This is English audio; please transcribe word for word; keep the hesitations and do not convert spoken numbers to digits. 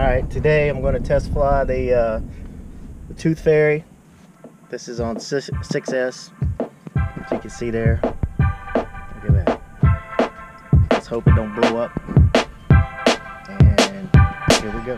Alright, today I'm going to test fly the, uh, the Toothfairy. This is on six S, as you can see there. Look at that. Let's hope it don't blow up. And here we go.